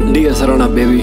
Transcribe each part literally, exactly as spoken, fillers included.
Dear Sarana baby,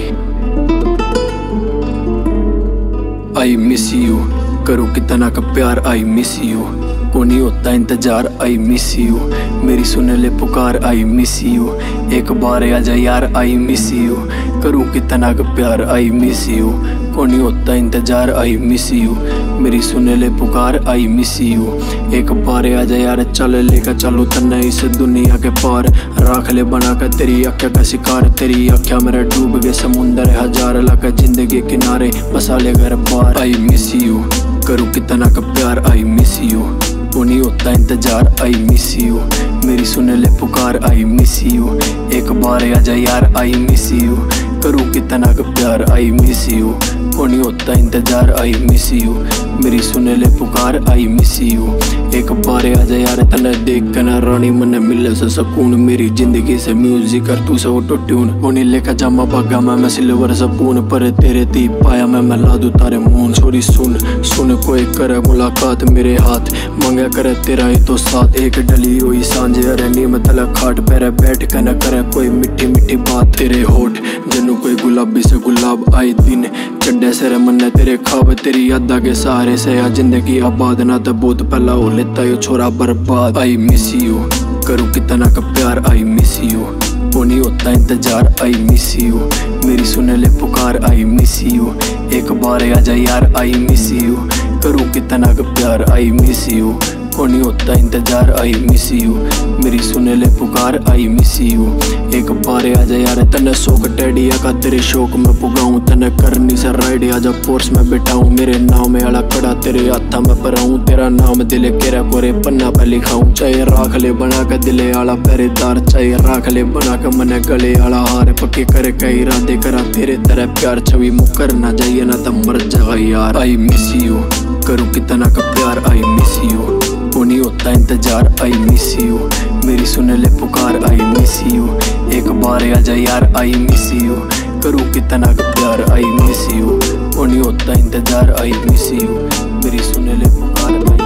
I miss you। करूँ कितना का प्यार, I miss you। को नहीं होता इंतजार, I miss you। मेरी सुन ले पुकार, I miss you। एक बार आ जा यार, I miss you। करूँ कितना का प्यार, I miss you। को नहीं होता इंतजार, I miss you। मेरी सुन ले पुकार, I miss you। एक बार आ जा यार, चल लेकर चलो तन्ने इस दुनिया के पार। राख ले बना कर तेरी आँखें का शिकार, तेरी आँखें मेरा डूब गए समुंदर हजार लाख जिंदगी किनारे मसाले घर पार। I miss you। करूँ कितना का प्यार, I miss you। को नहीं होता इंतजार, I miss you। मेरी सुन ले पुकार, I miss you। एक बार आ जा यार, I miss you। करूँ कितना का प्यार, I miss you। को नहीं होता इंतजार, I miss you। मेरी सुन ले पुकार, I miss you। एक बार आ जा यार, तने देख के ना रानी मन मिले से सुकून। मेरी जिंदगी से म्यूजिक कर तू से ऑटो ट्यून। होने लेखा जामा बागा मैं मैं सिल्वर सपून, पर तेरे दी पाया मैं मैं ला दूं तारे मून। छोरी सुन सुन कोई करे मुलाकात मेरे हाथ मांगे करे तेरा ही तो साथ। एक डली हुई सांझे अरे नीम तला खाट पैर बैठ के न करे कोई मिट्टी मिट्टी बात। तेरे होठ जनु कोई गुलाबी से गुलाब आए दिन चड्डे से मन तेरे खाब। तेरी यादा के सहारे से या जिंदगी आबाद ना तो बहुत पहला हो लेता यो छोरा बर्बाद। I miss you। करूँ कितना का प्यार, I miss you। को नहीं होता इंतजार, I miss you। मेरी सुन ले पुकार, I miss you। एक बार आ जा यार, I miss you। करूँ कितना का प्यार, I miss you। को नहीं होता इंतजार, I miss you। मेरी सुन ले पुकार, I miss you। एक बार आ जा यार, तने शौक टेडिया का तेरे शौक में पुगाऊं। तने करनी से राइड आजा पोर्स में बैठाऊं। मेरे नाम में आला कड़ा तेरे हाथा में पराऊं। तेरा नाम दिले केरा कोरे पन्ना पे लिखाऊं। चाहे राख ले बना के दिले आला पहरेदार, चाहे राख ले बना के मने गले आला हार। पक्के करे कई इरादे करा तेरे तरह प्यार, छवि मुकर ना जाइए ना तो मर जाएगा यार। I miss you। करूँ कितना का प्यार, I miss you। को नहीं होता इंतजार, I miss you। मेरी सुन ले पुकार, I miss you। एक बार आ जा यार, I miss you। करूँ कितना का प्यार, I miss you। को नहीं होता इंतजार, I miss you। मेरी सुन ले पुकार, I